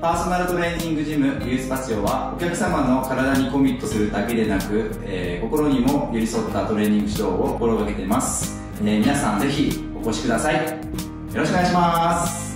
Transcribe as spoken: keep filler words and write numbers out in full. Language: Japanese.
パーソナルトレーニングジムユースパチオはお客様の体にコミットするだけでなく、えー、心にも寄り添ったトレーニング指導を心がけています。えー、皆さんぜひお越しください。よろしくお願いします。